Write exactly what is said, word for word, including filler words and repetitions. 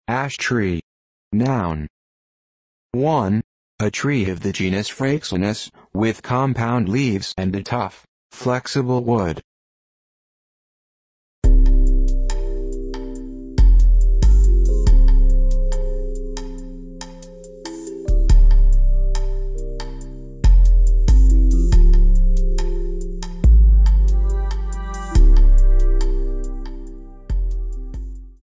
Ash tree. Noun. one. A tree of the genus Fraxinus, with compound leaves and a tough, flexible wood.